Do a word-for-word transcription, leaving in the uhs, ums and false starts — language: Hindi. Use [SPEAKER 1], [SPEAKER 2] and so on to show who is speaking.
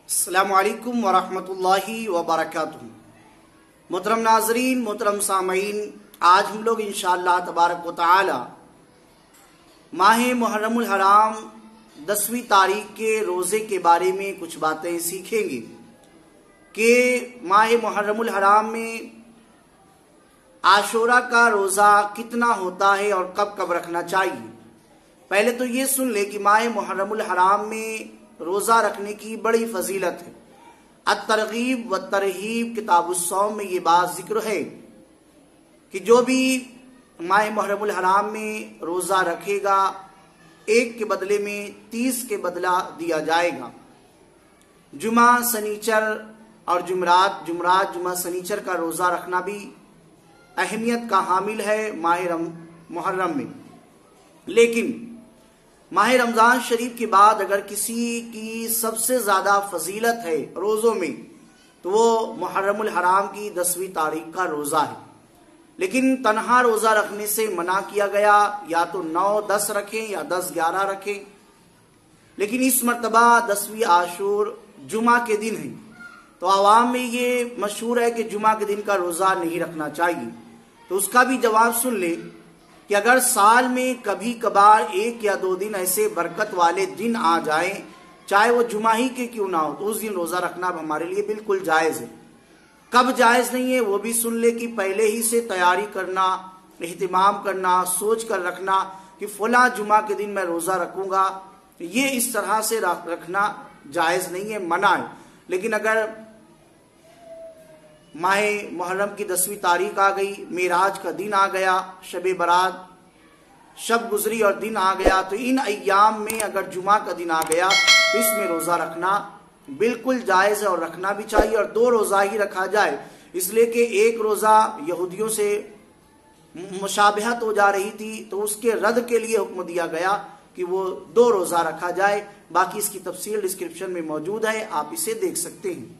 [SPEAKER 1] अस्सलामु अलैकुम वरहमतुल्लाहि वबरकातुहू। मोहतरम नाजरीन, मोहतरम सामईन, आज हम लोग इंशाअल्लाह तबारक व तआला माह मुहर्रम हराम दसवीं तारीख के रोज़े के बारे में कुछ बातें सीखेंगे कि माह मुहर्रम हराम में आशूरा का रोज़ा कितना होता है और कब कब रखना चाहिए। पहले तो ये सुन ले कि माह मुहर्रम हराम में रोज़ा रखने की बड़ी फजीलत है। अत-तरगीब व तरहीब किताबुस्सौम में ये बात जिक्र है कि जो भी माह मुहर्रम हराम में रोज़ा रखेगा एक के बदले में तीस के बदला दिया जाएगा। जुमा सनीचर और जुमरात जुमरात जुमा सनीचर का रोज़ा रखना भी अहमियत का हामिल है माह मुहर्रम में। लेकिन माह रमज़ान शरीफ के बाद अगर किसी की सबसे ज़्यादा फजीलत है रोज़ों में तो वो मुहर्रम हराम की दसवीं तारीख का रोज़ा है। लेकिन तन्हा रोज़ा रखने से मना किया गया, या तो नौ दस रखें या दस ग्यारह रखें। लेकिन इस मर्तबा दसवीं आशूर जुमा के दिन है तो आवाम में ये मशहूर है कि जुमा के दिन का रोज़ा नहीं रखना चाहिए। तो उसका भी जवाब सुन ले कि अगर साल में कभी कभार एक या दो दिन ऐसे बरकत वाले दिन आ जाएं, चाहे वो जुमा ही के क्यों ना हो, तो उस दिन रोज़ा रखना हमारे लिए बिल्कुल जायज़ है। कब जायज़ नहीं है वो भी सुन ले कि पहले ही से तैयारी करना, एहतिमाम करना, सोच कर रखना कि फला जुमा के दिन मैं रोज़ा रखूँगा, ये इस तरह से रखना जायज़ नहीं है, मना है। लेकिन अगर माह मुहर्रम की दसवीं तारीख आ गई, मेराज का दिन आ गया, शब बरात शब गुजरी और दिन आ गया, तो इन अय्याम में अगर जुमा का दिन आ गया तो इसमें रोज़ा रखना बिल्कुल जायज़ है और रखना भी चाहिए। और दो रोज़ा ही रखा जाए, इसलिए कि एक रोज़ा यहूदियों से मुशाबहत हो जा रही थी तो उसके रद्द के लिए हुक्म दिया गया कि वो दो रोज़ा रखा जाए। बाकी इसकी तफसील डिस्क्रिप्शन में मौजूद है, आप इसे देख सकते हैं।